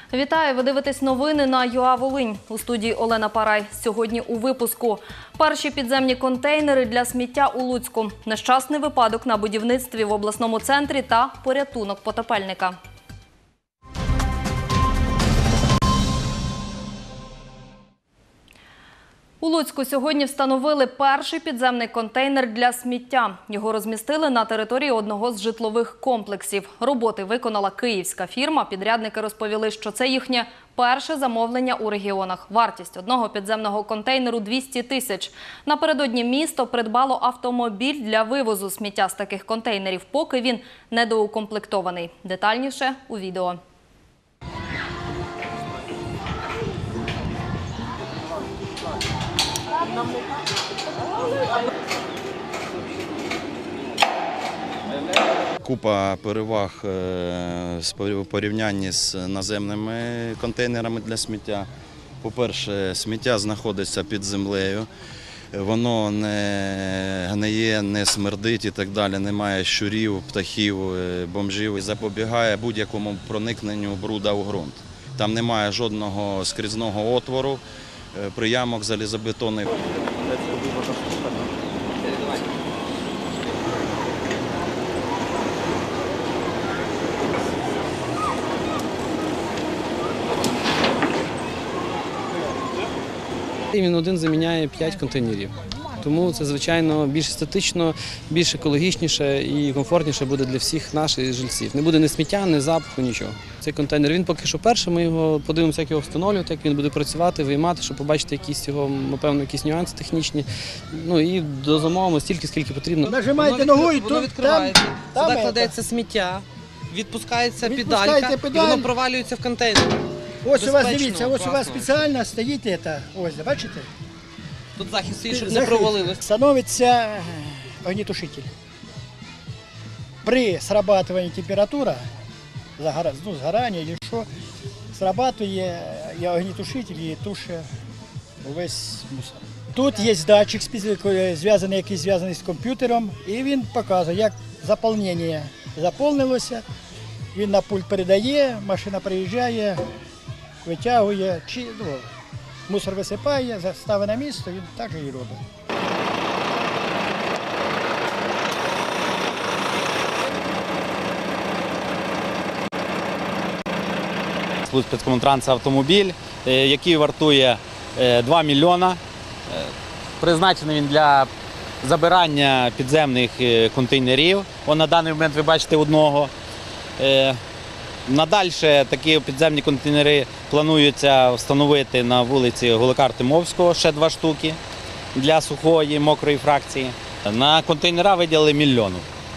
Вітаю! Ви дивитесь новини на ЮА Волинь. У студії Олена Парай. Сьогодні у випуску. Перші підземні контейнери для сміття у Луцьку. Нещасний випадок на будівництві в обласному центрі та порятунок потопельника. У Луцьку сьогодні встановили перший підземний контейнер для сміття. Його розмістили на території одного з житлових комплексів. Роботи виконала київська фірма. Підрядники розповіли, що це їхнє перше замовлення у регіонах. Вартість одного підземного контейнеру – 200 тисяч. Напередодні місто придбало автомобіль для вивозу сміття з таких контейнерів, поки він недоукомплектований. Детальніше у відео. Купа переваг в порівнянні з наземними контейнерами для сміття. По-перше, сміття знаходиться під землею, воно не гниє, не смердить і так далі, немає щурів, птахів, бомжів і запобігає будь-якому проникненню бруда у ґрунт. Там немає жодного скрізного отвору, приямок залізобетонних. Він один заміняє 5 контейнерів. Тому це, звичайно, більш естетично, більш екологічніше і комфортніше буде для всіх наших жильців. Не буде ні сміття, ні запаху, нічого. Цей контейнер, він поки що перший, ми його подивимося, як його встановлювати, як він буде працювати, виймати, щоб побачити якісь його, напевно, якісь нюанси технічні. Ну і дозамовимо стільки, скільки потрібно. Нажимаєте ногу і воно відкривається, там сюди кладеться сміття, відпускається педалька і воно провалюється в контейнер. Ось у вас, дивіться, ось у вас спеціально стоїть це, ось, бачите? Тут захист стоїть, щоб не провалилось. Становиться огнетушитель. При срабатывании температура, згорання чи що, срабатує огнетушитель і тушить увесь мусор. Тут є датчик, який зв'язаний з комп'ютером, і він показує, як заповнення заповнилося. Він на пульт передає, машина приїжджає, витягує, мусор висипає, ставить на місце, він так і робить. Спецкомунтранс це автомобіль, який вартує 2 мільйона. Призначений він для забирання підземних контейнерів. На даний момент ви бачите одного. Надальше такі підземні контейнери планується встановити на вулиці Голокар-Тимовського, ще 2 штуки для сухої, мокрої фракції. На контейнера виділили 1 мільйон.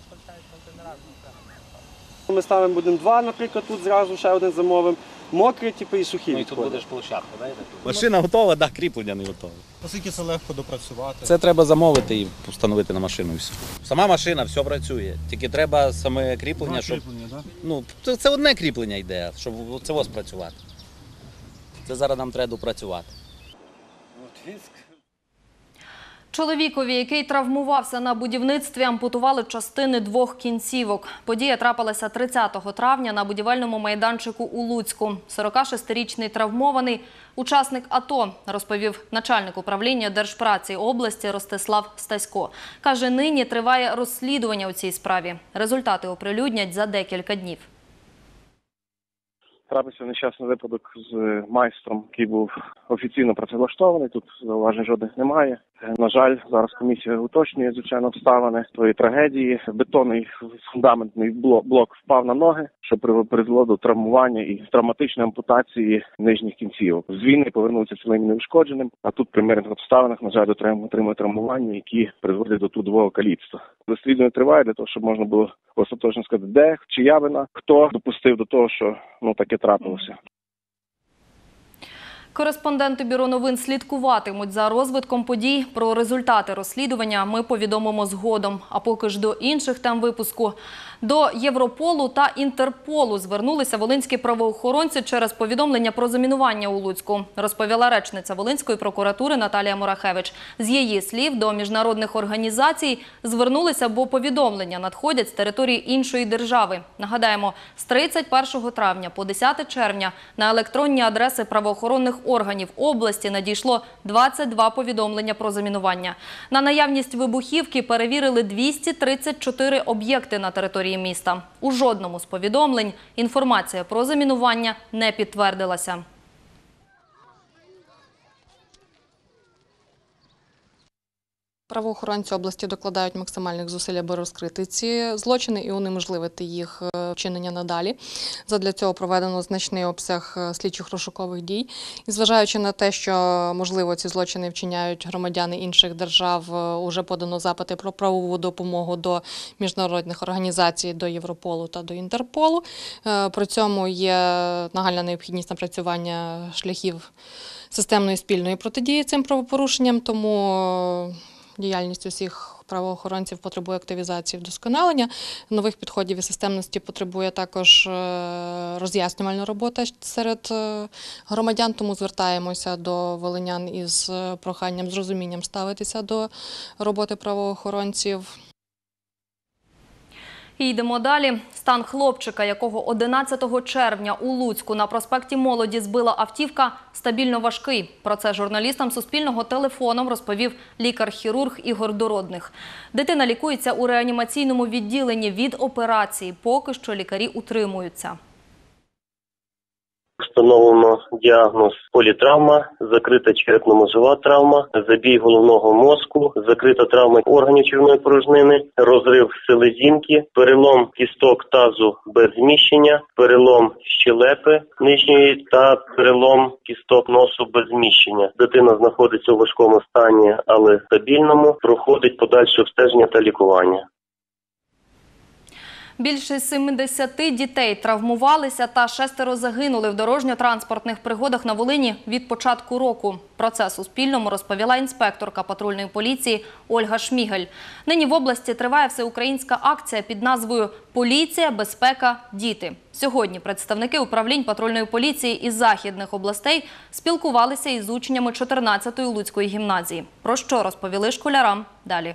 Ми ставимо будемо 2, наприклад, тут зразу ще один замовимо. Мокрі, і сухі. Ну і тут будеш площадку, так? Машина готова, так, кріплення не готове. Наскільки це легко допрацювати? Це треба замовити і встановити на машину і все. Сама машина, все працює. Тільки треба саме кріплення, щоб... Ну, це одне кріплення йде, щоб це ось працювати. Це зараз нам треба допрацювати. Чоловікові, який травмувався на будівництві, ампутували частини 2 кінцівок. Подія трапилася 30 травня на будівельному майданчику у Луцьку. 46-річний травмований учасник АТО, розповів начальник управління Держпраці області Ростислав Стасько. Каже, нині триває розслідування у цій справі. Результати оприлюднять за декілька днів. Трапився нещасний випадок з майстром, який був офіційно працевлаштований, тут зауважень жодних немає. На жаль, зараз комісія уточнює, звичайно, обставини тої трагедії. Бетонний фундаментний блок впав на ноги, що призвело до травмування і травматичної ампутації нижніх кінцівок. З війни повернувся цілим неушкодженим, а тут при мирних обставинах, на жаль, отримує травмування, які призводять до трудового каліцтва. Розслідування триває для того, щоб можна було остаточно сказати, де, чия вина, хто допустив до того, що таке трапилося. Кореспонденти Бюро новин слідкуватимуть за розвитком подій. Про результати розслідування ми повідомимо згодом. А поки ж до інших тем випуску. До Європолу та Інтерполу звернулися волинські правоохоронці через повідомлення про замінування у Луцьку, розповіла речниця Волинської прокуратури Наталія Мурахевич. З її слів, до міжнародних організацій звернулися, бо повідомлення надходять з території іншої держави. Нагадаємо, з 31 травня по 10 червня на електронні адреси правоохоронних органів області надійшло 22 повідомлення про замінування. На наявність вибухівки перевірили 234 об'єкти на території міста. У жодному з повідомлень інформація про замінування не підтвердилася. Правоохоронці області докладають максимальних зусиль, аби розкрити ці злочини і унеможливити їх вчинення надалі. Задля цього проведено значний обсяг слідчих розшукових дій. І зважаючи на те, що, можливо, ці злочини вчиняють громадяни інших держав, уже подано запити про правову допомогу до міжнародних організацій, до Європолу та до Інтерполу. При цьому є нагальна необхідність напрацювання шляхів системної спільної протидії цим правопорушенням, тому діяльність усіх правоохоронців потребує активізації, вдосконалення, нових підходів і системності потребує також роз'яснювальна робота серед громадян, тому звертаємося до волинян із проханням, з розумінням ставитися до роботи правоохоронців. І йдемо далі. Стан хлопчика, якого 11 червня у Луцьку на проспекті Молоді збила автівка, стабільно важкий. Про це журналістам Суспільного телефоном розповів лікар-хірург Ігор Дородних. Дитина лікується у реанімаційному відділенні від операції. Поки що лікарі утримуються. Встановлено діагноз політравма, закрита черепно-мозова травма, забій головного мозку, закрита травма органів черевної порожнини, розрив селезінки, перелом кісток тазу без зміщення, перелом щелепи нижньої та перелом кісток носу без зміщення. Дитина знаходиться у важкому стані, але стабільному, проходить подальше обстеження та лікування. Більше 70 дітей травмувалися та 6 загинули в дорожньо-транспортних пригодах на Волині від початку року. Про це Суспільному розповіла інспекторка патрульної поліції Ольга Шмігель. Нині в області триває всеукраїнська акція під назвою «Поліція, безпека, діти». Сьогодні представники управлінь патрульної поліції із західних областей спілкувалися із учнями 14-ї Луцької гімназії. Про що розповіли школярам далі.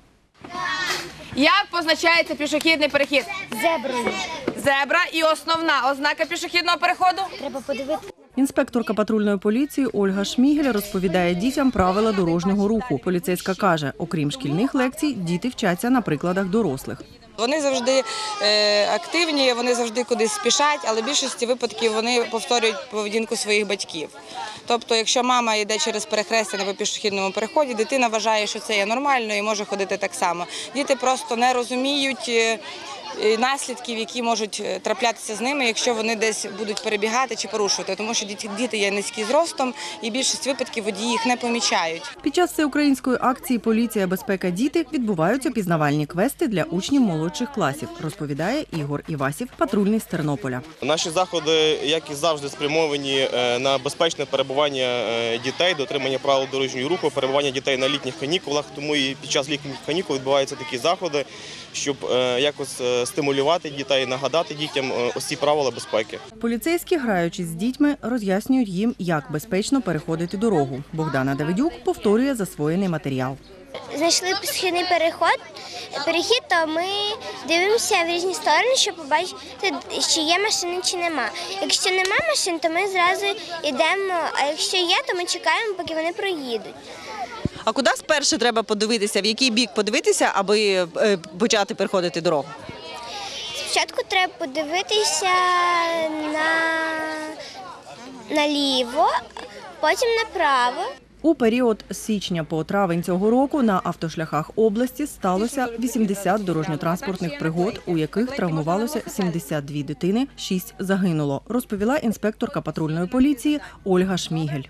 Як позначається пішохідний перехід? Зеброю. Зебра і основна ознака пішохідного переходу? Треба подивитися. Інспекторка патрульної поліції Ольга Шмігель розповідає дітям правила дорожнього руху. Поліцейська каже, окрім шкільних лекцій, діти вчаться на прикладах дорослих. Вони завжди активні, вони завжди кудись спішать, але в більшості випадків вони повторюють поведінку своїх батьків. Тобто, якщо мама йде через перехрестя на пішохідному переході, дитина вважає, що це є нормально і може ходити так само. Діти просто не розуміють наслідків, які можуть траплятися з ними, якщо вони десь будуть перебігати чи порушувати, тому що діти є низькі зростом і більшість випадків водії їх не помічають. Під час всеукраїнської акції «Поліція, безпека, діти» відбуваються пізнавальні квести для учнів молодших класів, розповідає Ігор Івасів, патрульний з Тернополя. Наші заходи, як і завжди, спрямовані на безпечне перебування дітей, дотримання правил дорожнього руху, перебування дітей на літніх канікулах, тому і під час літніх канікул відбуваються такі заходи, щоб якось стимулювати дітей, нагадати дітям ось ці правила безпеки. Поліцейські, граючись з дітьми, роз'яснюють їм, як безпечно переходити дорогу. Богдана Давидюк повторює засвоєний матеріал. Знайшли пішохідний перехід, то ми дивимося в різні сторони, щоб побачити, чи є машини, чи нема. Якщо нема машин, то ми зразу йдемо, а якщо є, то ми чекаємо, поки вони проїдуть. А куди спершу треба подивитися, в який бік подивитися, аби почати переходити дорогу? Спочатку треба подивитися наліво, потім направо. У період з січня по травень цього року на автошляхах області сталося 80 дорожньо-транспортних пригод, у яких травмувалося 72 дитини, 6 загинуло, розповіла інспекторка патрульної поліції Ольга Шмігель.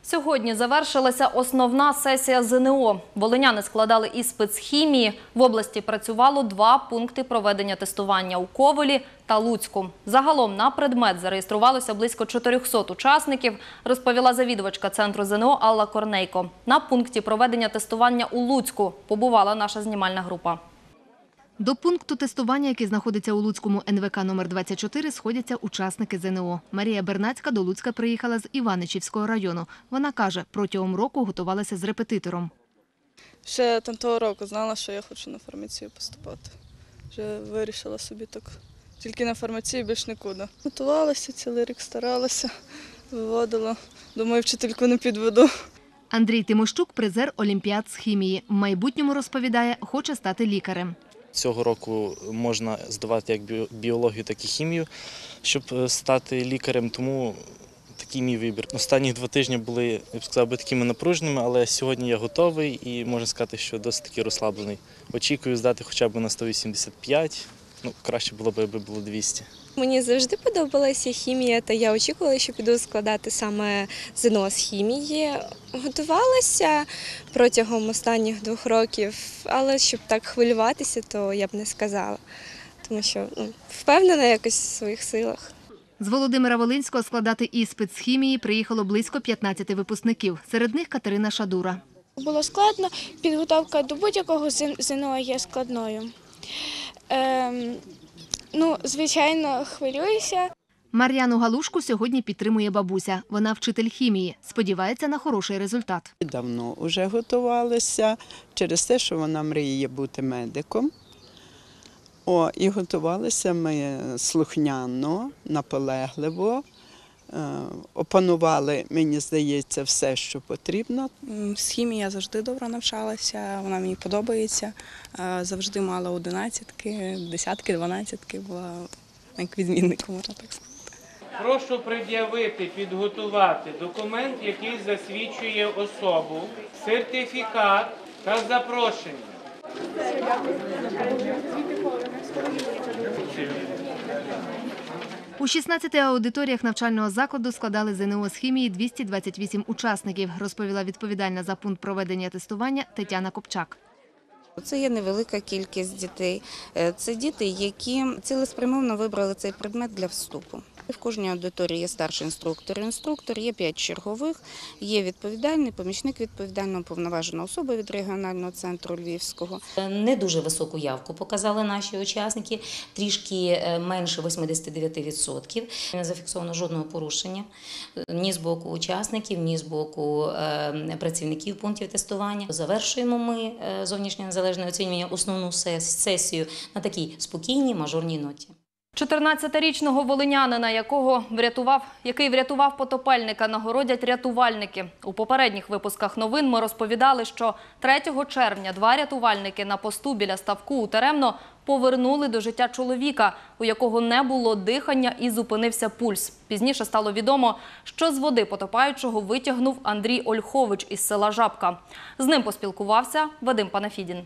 Сьогодні завершилася основна сесія ЗНО. Волиняни складали іспит з хімії. В області працювало 2 пункти проведення тестування у Ковелі та Луцьку. Загалом на предмет зареєструвалося близько 400 учасників, розповіла завідувачка центру ЗНО Алла Корнейко. На пункті проведення тестування у Луцьку побувала наша знімальна група. До пункту тестування, який знаходиться у Луцькому НВК номер 24, сходяться учасники ЗНО. Марія Бернацька до Луцька приїхала з Іваничівського району. Вона каже, протягом року готувалася з репетитором. Ще того року знала, що я хочу на фармацію поступати. Вже вирішила собі так. Тільки на фармацію, більш нікуди. Готувалася, цілий рік старалася, виводила. Думаю, вчительку не підведу. Андрій Тимощук – призер Олімпіад з хімії. В майбутньому, розповідає, хоче стати лікарем. Цього року можна здавати як біологію, так і хімію, щоб стати лікарем, тому такий мій вибір. Останні 2 тижні були, я б сказав, такими напруженими, але сьогодні я готовий і можна сказати, що досить таки розслаблений. Очікую здати хоча б на 185, краще було б, аби було 200. Мені завжди подобалася хімія, та я очікувала, що піду складати саме ЗНО з хімії. Готувалася протягом останніх 2 років, але щоб так хвилюватися, то я б не сказала, тому що впевнена якось в своїх силах. З Володимира-Волинського складати іспит з хімії приїхало близько 15 випускників. Серед них Катерина Шадура. Було складно, підготовка до будь-якого ЗНО є складною. Звичайно, хвилююся. Мар'яну Галушку сьогодні підтримує бабуся. Вона вчитель хімії. Сподівається на хороший результат. Давно вже готувалася через те, що вона мріє бути медиком. І готувалися ми слухняно, наполегливо. Опанували, мені здається, все, що потрібно. З хімії я завжди добре навчалася, вона мені подобається. Завжди мала 11-ки, 10-ки, 12-ки, була як відмінником, можна так сказати. Прошу пред'явити, підготувати документ, який засвідчує особу, сертифікат та запрошення. У 16 аудиторіях навчального закладу складали ЗНО з хімії 228 учасників, розповіла відповідальна за пункт проведення тестування Тетяна Копчак. Це є невелика кількість дітей. Це діти, які цілеспрямовано вибрали цей предмет для вступу. В кожній аудиторії є старший інструктор, є 5 чергових, є відповідальний, помічник відповідального, повноважена особа від регіонального центру Львівського. Не дуже високу явку показали наші учасники, трішки менше 89%. Не зафіксовано жодного порушення ні з боку учасників, ні з боку працівників пунктів тестування. Завершуємо ми зовнішнє незалежне оцінювання основну сесію на такій спокійній мажорній ноті. 14-річного волинянина, який врятував потопельника, нагородять рятувальники. У попередніх випусках новин ми розповідали, що 3 червня 2 рятувальники на посту біля ставку у Теремно повернули до життя чоловіка, у якого не було дихання і зупинився пульс. Пізніше стало відомо, що з води потопаючого витягнув Андрій Ольхович із села Жабка. З ним поспілкувався Вадим Панафідін.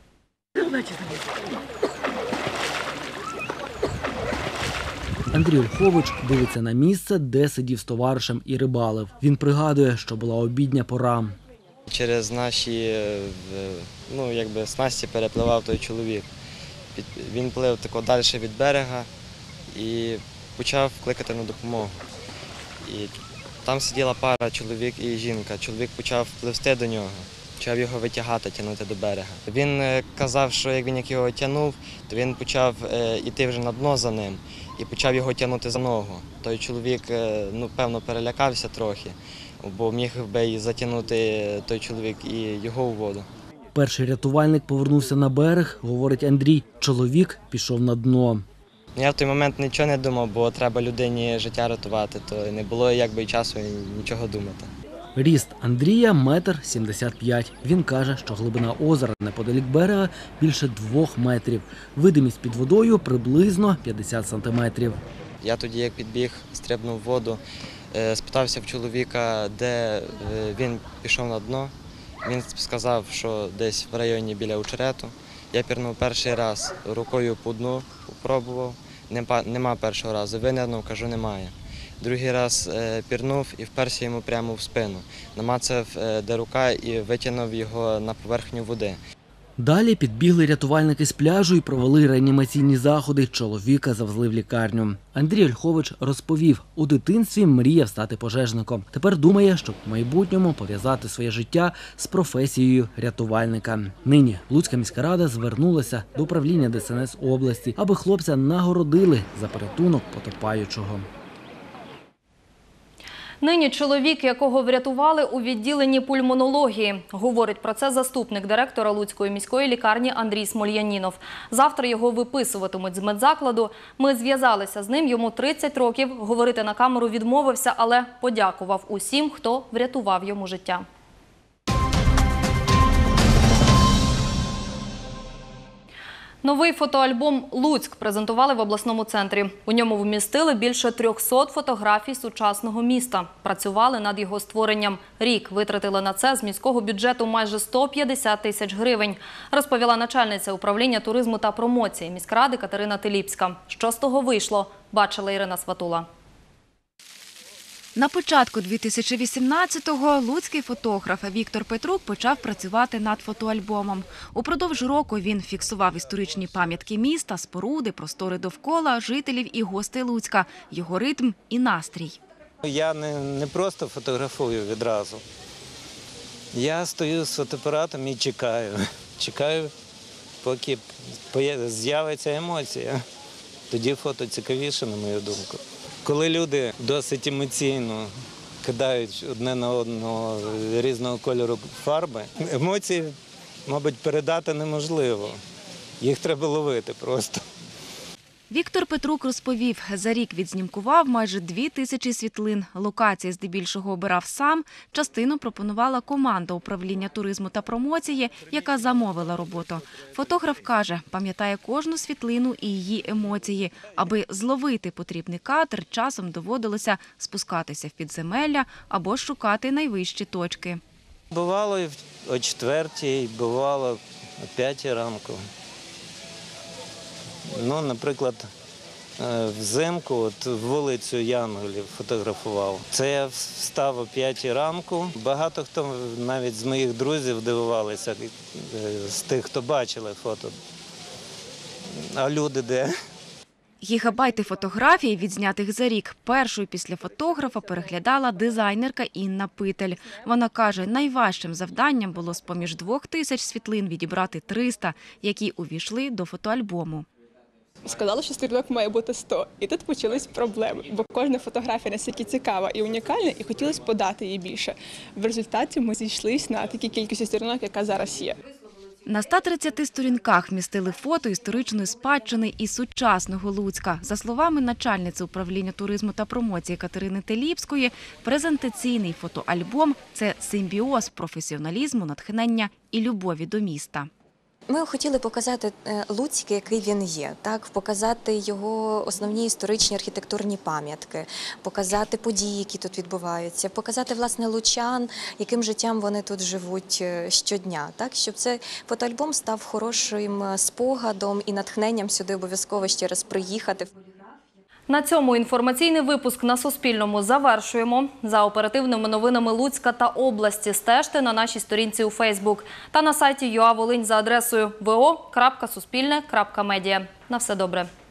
Андрій Ольхович дивиться на місце, де сидів з товаришем і рибалив. Він пригадує, що була обідня пора. Через наші снасті перепливав той чоловік. Він плив тако далі від берега і почав кликати на допомогу. І там сиділа пара, чоловік і жінка. Чоловік почав пливти до нього, почав його витягати, тягнути до берега. Він казав, що як він його тягнув, то він почав йти вже на дно за ним і почав його тягнути за ногу. Той чоловік, певно, перелякався трохи, бо міг би і затягнути той чоловік і його у воду. Перший рятувальник повернувся на берег, говорить Андрій. Чоловік пішов на дно. Я в той момент нічого не думав, бо треба людині життя рятувати, то не було якби часу нічого думати. Ріст Андрія – 1,75 м. Він каже, що глибина озера неподалік берега більше 2 метрів. Видимість під водою приблизно 50 сантиметрів. Я тоді, як підбіг, стрибнув в воду, спитався в чоловіка, де він пішов на дно. Він сказав, що десь в районі біля очерету. Я пірнув перший раз, рукою по дну спробував, нема першого разу. Винирнув, кажу, немає. другий раз пірнув і вперся йому прямо в спину. Намацав, де рука, і витягнув його на поверхню води. Далі підбігли рятувальники з пляжу і провели реанімаційні заходи. Чоловіка завезли в лікарню. Андрій Ольхович розповів, у дитинстві мріяв стати пожежником. Тепер думає, щоб в майбутньому пов'язати своє життя з професією рятувальника. Нині Луцька міська рада звернулася до управління ДСНС області, аби хлопця нагородили за порятунок потопаючого. Нині чоловік, якого врятували у відділенні пульмонології. Говорить про це заступник директора Луцької міської лікарні Андрій Смольянінов. Завтра його виписуватимуть з медзакладу. Ми зв'язалися з ним, йому 30 років. Говорити на камеру відмовився, але подякував усім, хто врятував йому життя. Новий фотоальбом «Луцьк» презентували в обласному центрі. У ньому вмістили більше 300 фотографій сучасного міста. Працювали над його створенням. Рік витратили на це з міського бюджету майже 150 тисяч гривень, розповіла начальниця управління туризму та промоції міськради Катерина Теліпська. Що з того вийшло, бачила Ірина Сватула. На початку 2018-го луцький фотограф Віктор Петрук почав працювати над фотоальбомом. Упродовж року він фіксував історичні пам'ятки міста, споруди, простори довкола, жителів і гостей Луцька, його ритм і настрій. Я не просто фотографую відразу. Я стою з фотоапаратом і чекаю. Чекаю, поки з'явиться емоція. Тоді фото цікавіше, на мою думку. Коли люди досить емоційно кидають одне на одного різного кольору фарби, емоції, мабуть, передати неможливо. Їх треба ловити просто. Віктор Петрук розповів, за рік відзнімкував майже 2000 світлин. Локації здебільшого обирав сам, частину пропонувала команда управління туризму та промоції, яка замовила роботу. Фотограф каже, пам'ятає кожну світлину і її емоції. Аби зловити потрібний кадр, часом доводилося спускатися в підземелля або шукати найвищі точки. Бувало і о 4-й, бувало о 5-й ранку. Ну, наприклад, взимку вулицю Янголів фотографував. Це я встав о 5 ранку. Багато хто навіть з моїх друзів дивувалися, з тих, хто бачили фото. А люди де? Гігабайти фотографій, відзнятих за рік, першою після фотографа переглядала дизайнерка Інна Питель. Вона каже, найважчим завданням було з-поміж 2000 світлин відібрати 300, які увійшли до фотоальбому. Сказали, що сторінок має бути 100. І тут почались проблеми, бо кожна фотографія настільки цікава і унікальна, і хотілося подати її більше. В результаті ми зійшлися на такій кількості сторінок, яка зараз є. На 130 сторінках вмістили фото історичної спадщини і сучасного Луцька. За словами начальниці управління туризму та промоції Катерини Теліпської, презентаційний фотоальбом – це симбіоз професіоналізму, натхнення і любові до міста. Ми хотіли показати Луцьк, який він є, так, показати його основні історичні архітектурні пам'ятки, показати події, які тут відбуваються, показати, власне, лучан, яким життям вони тут живуть щодня, так, щоб цей фотоальбом став хорошим спогадом і натхненням сюди обов'язково ще раз приїхати. На цьому інформаційний випуск на Суспільному завершуємо. За оперативними новинами Луцька та області стежте на нашій сторінці у Фейсбук та на сайті ЮА Волинь за адресою vo.suspilne.media. На все добре.